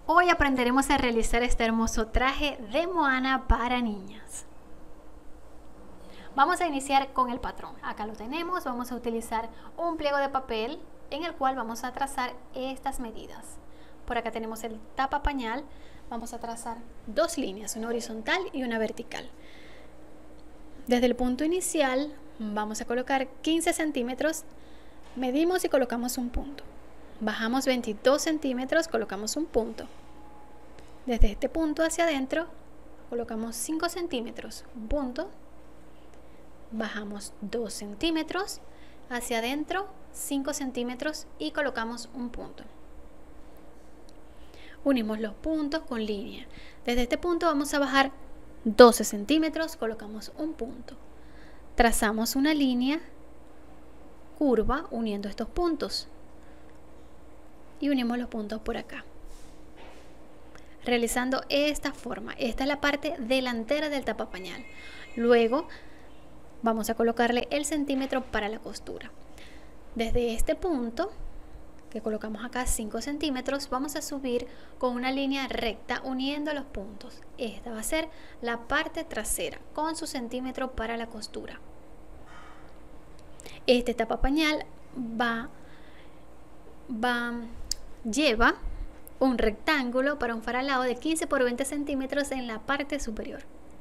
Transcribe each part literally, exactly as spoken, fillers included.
Hoy aprenderemos a realizar este hermoso traje de Moana para niñas. Vamos a iniciar con el patrón. Acá lo tenemos, vamos a utilizar un pliego de papel en el cual vamos a trazar estas medidas. Por acá tenemos el tapa pañal, vamos a trazar dos líneas, una horizontal y una vertical. Desde el punto inicial vamos a colocar quince centímetros, medimos y colocamos un punto. Bajamos veintidós centímetros, colocamos un punto. Desde este punto hacia adentro colocamos cinco centímetros, un punto. Bajamos dos centímetros, hacia adentro cinco centímetros y colocamos un punto. Unimos los puntos con línea. Desde este punto vamos a bajar doce centímetros, colocamos un punto. Trazamos una línea curva uniendo estos puntos y unimos los puntos por acá, realizando esta forma. Esta es la parte delantera del tapa pañal. Luego vamos a colocarle el centímetro para la costura. Desde este punto que colocamos acá cinco centímetros, vamos a subir con una línea recta uniendo los puntos. Esta va a ser la parte trasera con su centímetro para la costura. Este tapa pañal va, va lleva un rectángulo para un faralado de quince por veinte centímetros en la parte superior.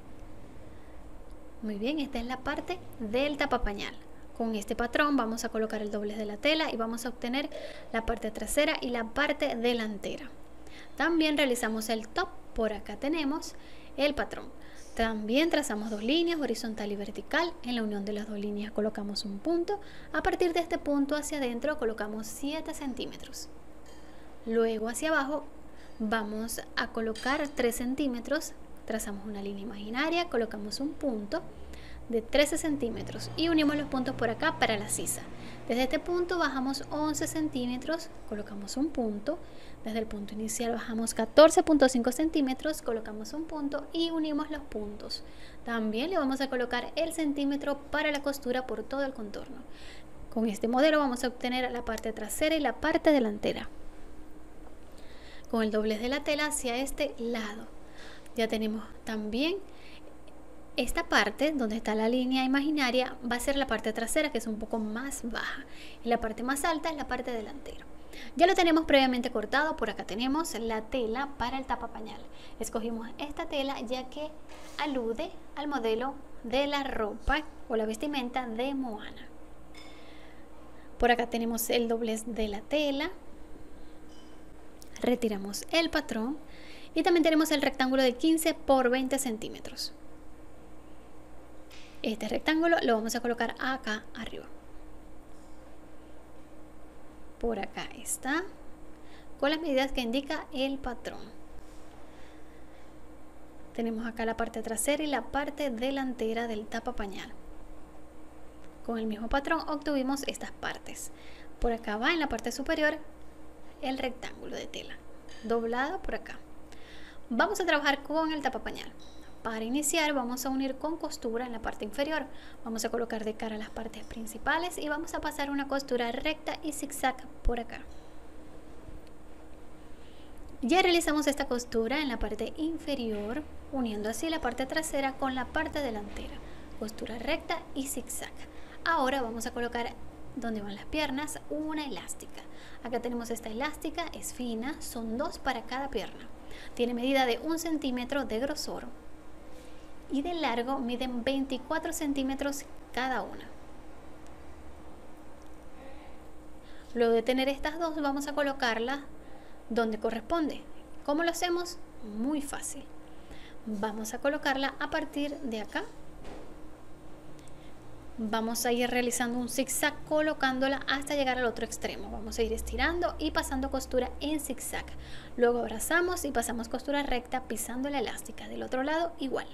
Muy bien, esta es la parte del tapa pañal. Con este patrón vamos a colocar el doblez de la tela y vamos a obtener la parte trasera y la parte delantera. También realizamos el top. Por acá tenemos el patrón. También trazamos dos líneas, horizontal y vertical. En la unión de las dos líneas colocamos un punto. A partir de este punto hacia adentro colocamos siete centímetros. Luego hacia abajo vamos a colocar tres centímetros. Trazamos una línea imaginaria, colocamos un punto de trece centímetros y unimos los puntos por acá para la sisa. Desde este punto bajamos once centímetros, colocamos un punto. Desde el punto inicial bajamos catorce punto cinco centímetros, colocamos un punto y unimos los puntos. También le vamos a colocar el centímetro para la costura por todo el contorno. Con este modelo vamos a obtener la parte trasera y la parte delantera. Con el doblez de la tela hacia este lado. Ya tenemos también esta parte donde está la línea imaginaria, va a ser la parte trasera, que es un poco más baja, y la parte más alta es la parte delantera. Ya lo tenemos previamente cortado. Por acá tenemos la tela para el tapa pañal. Escogimos esta tela ya que alude al modelo de la ropa o la vestimenta de Moana. Por acá tenemos el doblez de la tela. Retiramos el patrón y también tenemos el rectángulo de quince por veinte centímetros. Este rectángulo lo vamos a colocar acá arriba. Por acá está, con las medidas que indica el patrón. Tenemos acá la parte trasera y la parte delantera del tapa pañal. Con el mismo patrón obtuvimos estas partes. Por acá va en la parte superior el rectángulo de tela doblado por acá. Vamos a trabajar con el tapa pañal. Para iniciar vamos a unir con costura en la parte inferior. Vamos a colocar de cara las partes principales y vamos a pasar una costura recta y zigzag por acá. Ya realizamos esta costura en la parte inferior, uniendo así la parte trasera con la parte delantera. Costura recta y zigzag. Ahora vamos a colocar donde van las piernas una elástica. Acá tenemos esta elástica, es fina, son dos para cada pierna. Tiene medida de un centímetro de grosor y de largo miden veinticuatro centímetros cada una. Luego de tener estas dos vamos a colocarlas donde corresponde. ¿Cómo lo hacemos? Muy fácil. Vamos a colocarla a partir de acá. Vamos a ir realizando un zigzag colocándola hasta llegar al otro extremo. Vamos a ir estirando y pasando costura en zigzag. Luego abrazamos y pasamos costura recta pisando la elástica. Del otro lado igual.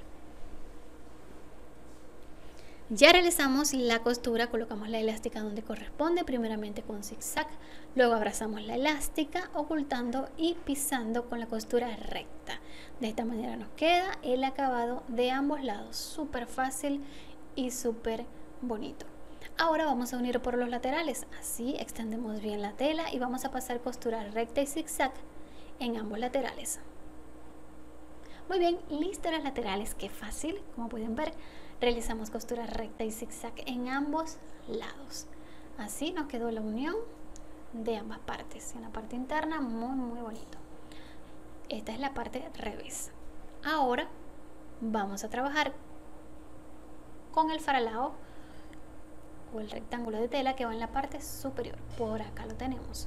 Ya realizamos la costura, colocamos la elástica donde corresponde, primeramente con zigzag, luego abrazamos la elástica ocultando y pisando con la costura recta. De esta manera nos queda el acabado de ambos lados, súper fácil y súper bonito. Ahora vamos a unir por los laterales, así extendemos bien la tela y vamos a pasar costura recta y zigzag en ambos laterales. Muy bien, listas las laterales, qué fácil. Como pueden ver, realizamos costura recta y zigzag en ambos lados. Así nos quedó la unión de ambas partes. En la parte interna, muy muy bonito. Esta es la parte revés. Ahora vamos a trabajar con el faralao o el rectángulo de tela que va en la parte superior. Por acá lo tenemos.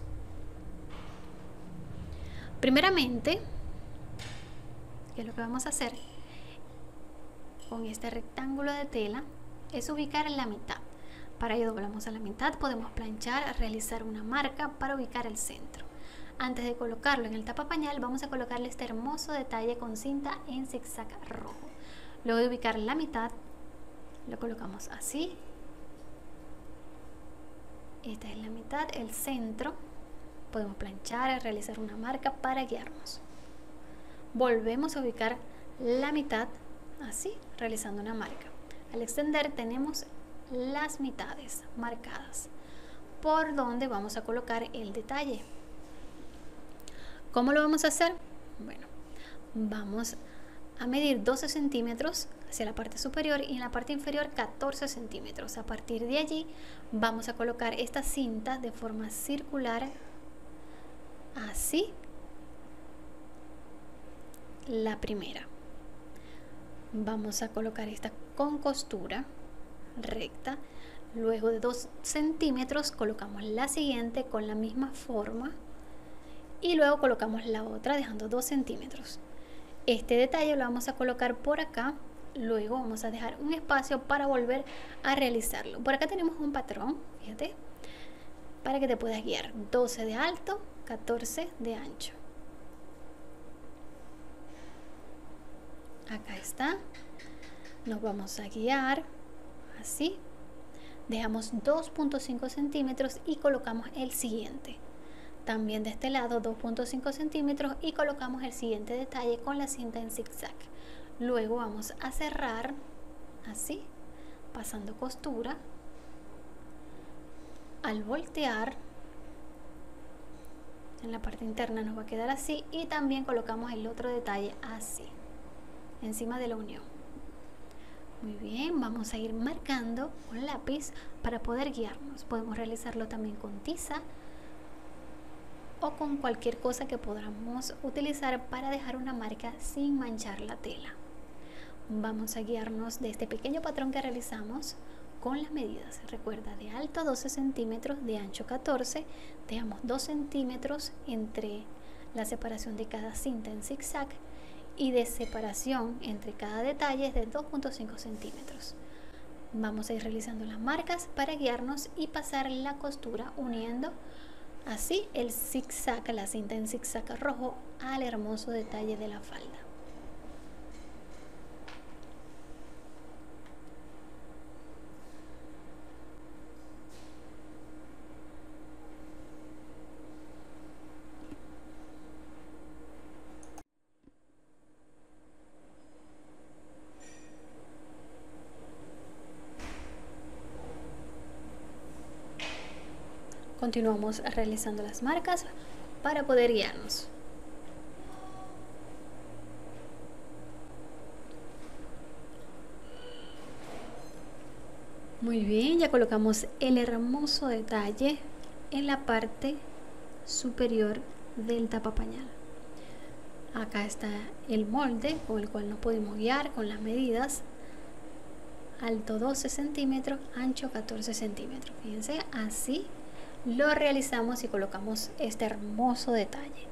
Primeramente, ¿qué es lo que vamos a hacer con este rectángulo de tela? Es ubicar en la mitad. Para ello doblamos a la mitad, podemos planchar, realizar una marca para ubicar el centro. Antes de colocarlo en el tapapañal, vamos a colocarle este hermoso detalle con cinta en zigzag rojo. Luego de ubicar la mitad, lo colocamos así. Esta es la mitad, el centro. Podemos planchar, realizar una marca para guiarnos. Volvemos a ubicar la mitad, así, realizando una marca. Al extender tenemos las mitades marcadas, por donde vamos a colocar el detalle. ¿Cómo lo vamos a hacer? Bueno, vamos a medir doce centímetros hacia la parte superior y en la parte inferior catorce centímetros. A partir de allí vamos a colocar esta cinta de forma circular, así, la primera. Vamos a colocar esta con costura recta. Luego de dos centímetros colocamos la siguiente con la misma forma y luego colocamos la otra dejando dos centímetros. Este detalle lo vamos a colocar por acá. Luego vamos a dejar un espacio para volver a realizarlo. Por acá tenemos un patrón, fíjate, para que te puedas guiar. doce de alto, catorce de ancho. Acá está. Nos vamos a guiar así. Dejamos dos punto cinco centímetros y colocamos el siguiente. También de este lado dos punto cinco centímetros y colocamos el siguiente detalle con la cinta en zigzag. Luego vamos a cerrar así, pasando costura. Al voltear, en la parte interna nos va a quedar así y también colocamos el otro detalle así, encima de la unión. Muy bien, vamos a ir marcando con lápiz para poder guiarnos. Podemos realizarlo también con tiza o con cualquier cosa que podamos utilizar para dejar una marca sin manchar la tela. Vamos a guiarnos de este pequeño patrón que realizamos con las medidas. Recuerda, de alto doce centímetros, de ancho catorce, dejamos dos centímetros entre la separación de cada cinta en zigzag y de separación entre cada detalle es de dos punto cinco centímetros. Vamos a ir realizando las marcas para guiarnos y pasar la costura uniendo así el zigzag, la cinta en zigzag rojo, al hermoso detalle de la falda. Continuamos realizando las marcas para poder guiarnos. Muy bien, ya colocamos el hermoso detalle en la parte superior del tapapañal. Acá está el molde con el cual nos pudimos guiar con las medidas. Alto doce centímetros, ancho catorce centímetros. Fíjense, así lo realizamos y colocamos este hermoso detalle.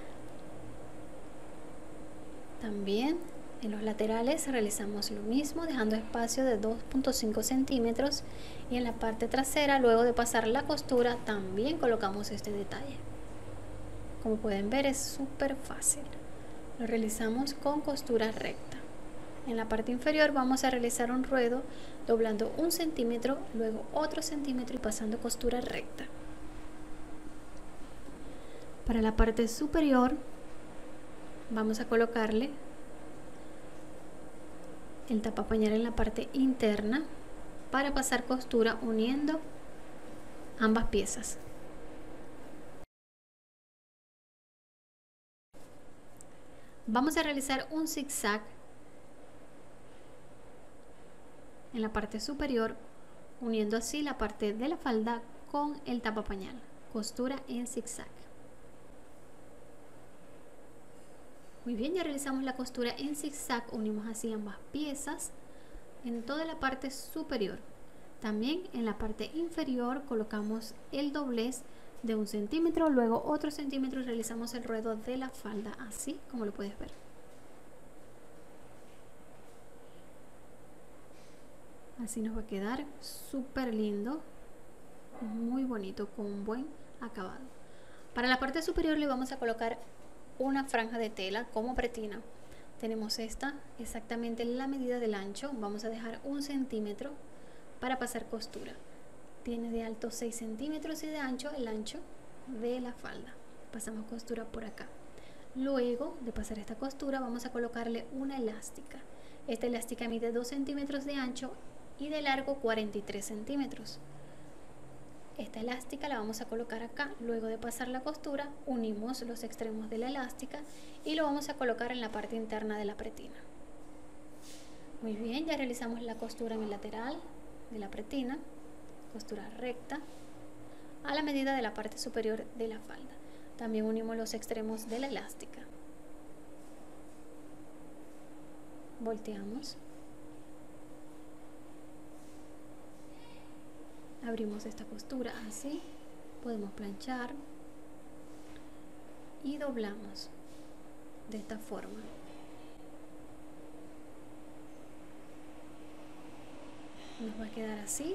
También en los laterales realizamos lo mismo, dejando espacio de dos punto cinco centímetros, y en la parte trasera, luego de pasar la costura, también colocamos este detalle. Como pueden ver, es súper fácil. Lo realizamos con costura recta. En la parte inferior vamos a realizar un ruedo doblando un centímetro, luego otro centímetro y pasando costura recta. Para la parte superior vamos a colocarle el tapapañal en la parte interna para pasar costura uniendo ambas piezas. Vamos a realizar un zigzag en la parte superior, uniendo así la parte de la falda con el tapapañal. Costura en zigzag. Muy bien, ya realizamos la costura en zigzag, unimos así ambas piezas en toda la parte superior. También en la parte inferior colocamos el doblez de un centímetro, luego otro centímetro y realizamos el ruedo de la falda, así como lo puedes ver. Así nos va a quedar súper lindo, muy bonito, con un buen acabado. Para la parte superior le vamos a colocar una franja de tela como pretina. Tenemos esta, exactamente la medida del ancho. Vamos a dejar un centímetro para pasar costura. Tiene de alto seis centímetros y de ancho el ancho de la falda. Pasamos costura por acá. Luego de pasar esta costura vamos a colocarle una elástica. Esta elástica mide dos centímetros de ancho y de largo cuarenta y tres centímetros. Esta elástica la vamos a colocar acá. Luego de pasar la costura unimos los extremos de la elástica y lo vamos a colocar en la parte interna de la pretina. Muy bien, ya realizamos la costura en el lateral de la pretina, costura recta a la medida de la parte superior de la falda. También unimos los extremos de la elástica. Volteamos. Abrimos esta costura así, podemos planchar y doblamos de esta forma. Nos va a quedar así.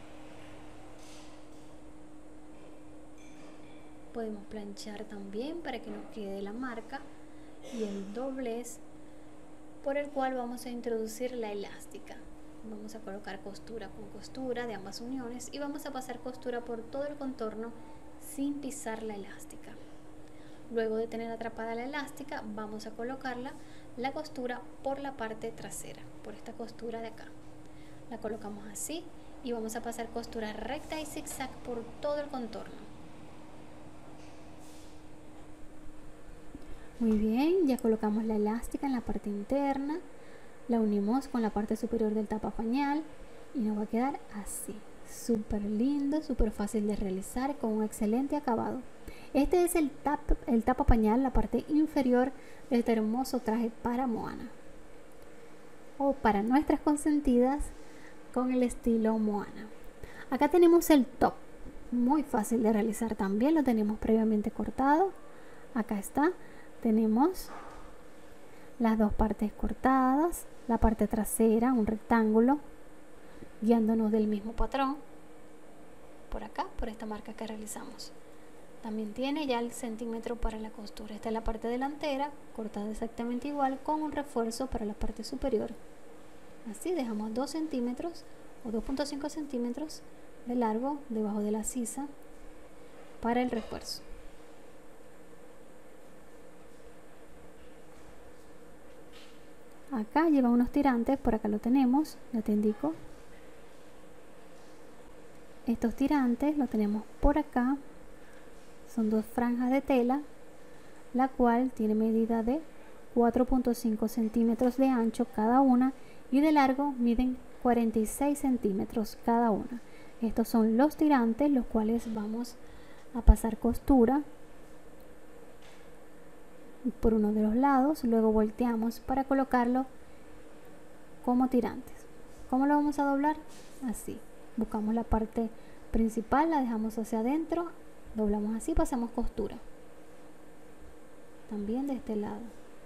Podemos planchar también para que nos quede la marca y el doblez por el cual vamos a introducir la elástica. Vamos a colocar costura con costura de ambas uniones y vamos a pasar costura por todo el contorno sin pisar la elástica. Luego de tener atrapada la elástica vamos a colocarla la costura por la parte trasera, por esta costura de acá. La colocamos así y vamos a pasar costura recta y zigzag por todo el contorno. Muy bien, ya colocamos la elástica en la parte interna. La unimos con la parte superior del tapapañal y nos va a quedar así, súper lindo, súper fácil de realizar con un excelente acabado. Este es el, tap, el tapapañal, la parte inferior de este hermoso traje para Moana o para nuestras consentidas con el estilo Moana. Acá tenemos el top, muy fácil de realizar también, lo tenemos previamente cortado. Acá está, tenemos las dos partes cortadas, la parte trasera, un rectángulo, guiándonos del mismo patrón, por acá, por esta marca que realizamos. También tiene ya el centímetro para la costura. Esta es la parte delantera, cortada exactamente igual, con un refuerzo para la parte superior. Así dejamos dos centímetros o dos punto cinco centímetros de largo debajo de la sisa para el refuerzo. Acá lleva unos tirantes, por acá lo tenemos, ya te indico. Estos tirantes lo tenemos por acá, son dos franjas de tela, la cual tiene medida de cuatro punto cinco centímetros de ancho cada una y de largo miden cuarenta y seis centímetros cada una. Estos son los tirantes, los cuales vamos a pasar costura por uno de los lados, luego volteamos para colocarlo como tirantes. ¿Cómo lo vamos a doblar? Así, buscamos la parte principal, la dejamos hacia adentro, doblamos así, pasamos costura también de este lado.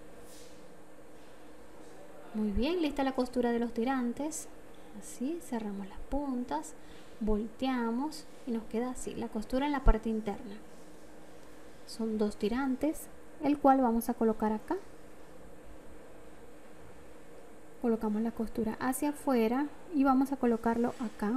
Muy bien, lista la costura de los tirantes. Así, cerramos las puntas, volteamos y nos queda así la costura en la parte interna. Son dos tirantes, el cual vamos a colocar acá. Colocamos la costura hacia afuera y vamos a colocarlo acá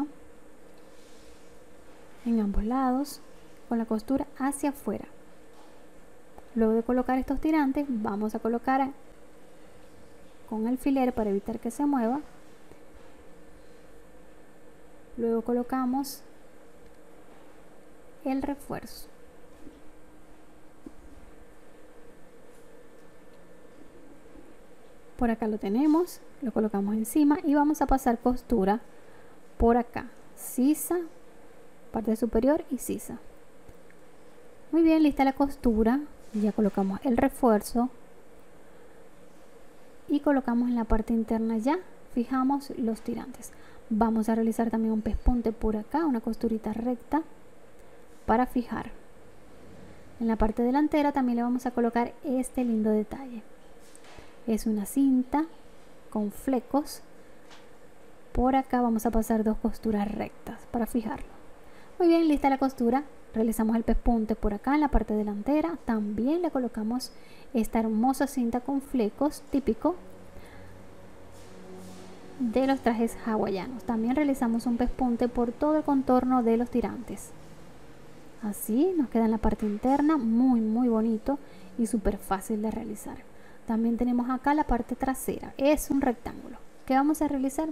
en ambos lados con la costura hacia afuera. Luego de colocar estos tirantes vamos a colocar con alfiler para evitar que se mueva. Luego colocamos el refuerzo. Por acá lo tenemos, lo colocamos encima y vamos a pasar costura por acá, sisa, parte superior y sisa. Muy bien, lista la costura, ya colocamos el refuerzo y colocamos en la parte interna, ya fijamos los tirantes. Vamos a realizar también un pespunte por acá, una costurita recta para fijar. En la parte delantera también le vamos a colocar este lindo detalle. Es una cinta con flecos. Por acá vamos a pasar dos costuras rectas para fijarlo. Muy bien, lista la costura. Realizamos el pespunte por acá en la parte delantera. También le colocamos esta hermosa cinta con flecos típico de los trajes hawaianos. También realizamos un pespunte por todo el contorno de los tirantes. Así nos queda en la parte interna, muy muy bonito y súper fácil de realizar. También tenemos acá la parte trasera, es un rectángulo. ¿Qué vamos a realizar?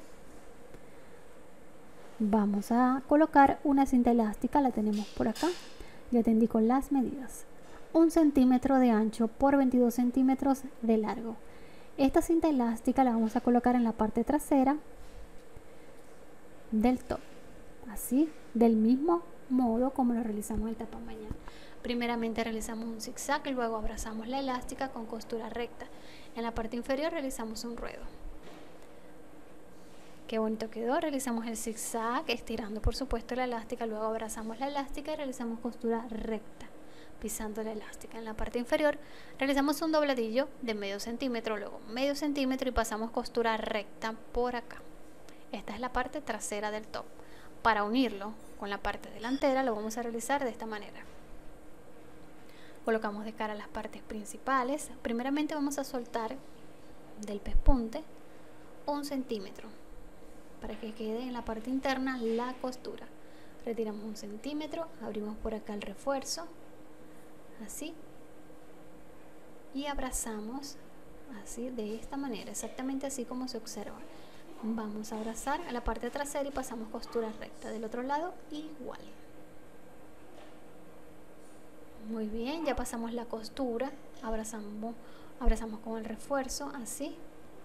Vamos a colocar una cinta elástica, la tenemos por acá, ya te indico las medidas. Un centímetro de ancho por veintidós centímetros de largo. Esta cinta elástica la vamos a colocar en la parte trasera del top, así, del mismo modo como lo realizamos el tapamañal. Primeramente realizamos un zigzag y luego abrazamos la elástica con costura recta. En la parte inferior realizamos un ruedo. Qué bonito quedó. Realizamos el zigzag estirando por supuesto la elástica, luego abrazamos la elástica y realizamos costura recta pisando la elástica. En la parte inferior realizamos un dobladillo de medio centímetro, luego medio centímetro y pasamos costura recta por acá. Esta es la parte trasera del top. Para unirlo con la parte delantera lo vamos a realizar de esta manera. Colocamos de cara a las partes principales. Primeramente vamos a soltar del pespunte un centímetro para que quede en la parte interna la costura. Retiramos un centímetro, abrimos por acá el refuerzo, así, y abrazamos así, de esta manera, exactamente así como se observa. Vamos a abrazar a la parte trasera y pasamos costura recta. Del otro lado igual. Muy bien, ya pasamos la costura, abrazamos, abrazamos con el refuerzo, así.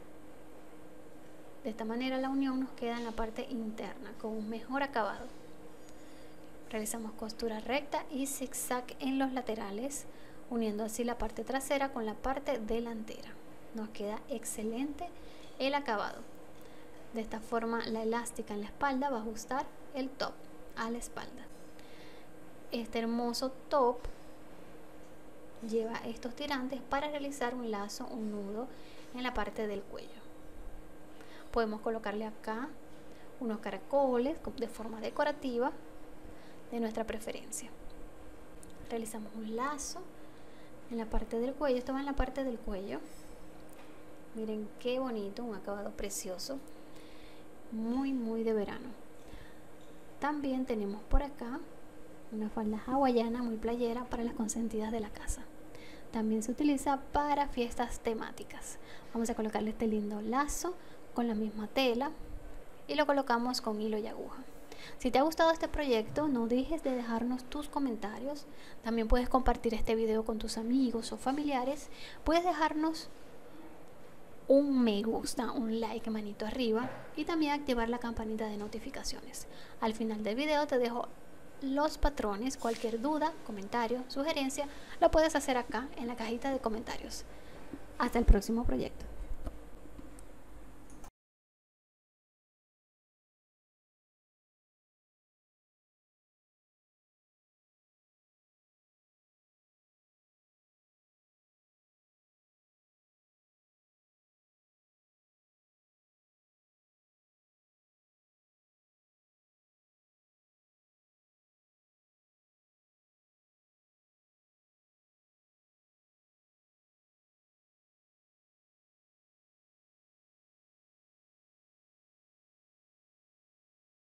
De esta manera la unión nos queda en la parte interna con un mejor acabado. Realizamos costura recta y zigzag en los laterales, uniendo así la parte trasera con la parte delantera. Nos queda excelente el acabado. De esta forma la elástica en la espalda va a ajustar el top a la espalda. Este hermoso top lleva estos tirantes para realizar un lazo, un nudo en la parte del cuello. Podemos colocarle acá unos caracoles de forma decorativa de nuestra preferencia. Realizamos un lazo en la parte del cuello. Esto va en la parte del cuello. Miren qué bonito, un acabado precioso, muy muy de verano. También tenemos por acá una falda hawaiana muy playera para las consentidas de la casa. También se utiliza para fiestas temáticas. Vamos a colocarle este lindo lazo con la misma tela y lo colocamos con hilo y aguja. Si te ha gustado este proyecto, no dejes de dejarnos tus comentarios. También puedes compartir este video con tus amigos o familiares. Puedes dejarnos un me gusta, un like, manito arriba, y también activar la campanita de notificaciones. Al final del video te dejo los patrones. Cualquier duda, comentario, sugerencia, lo puedes hacer acá en la cajita de comentarios. Hasta el próximo proyecto.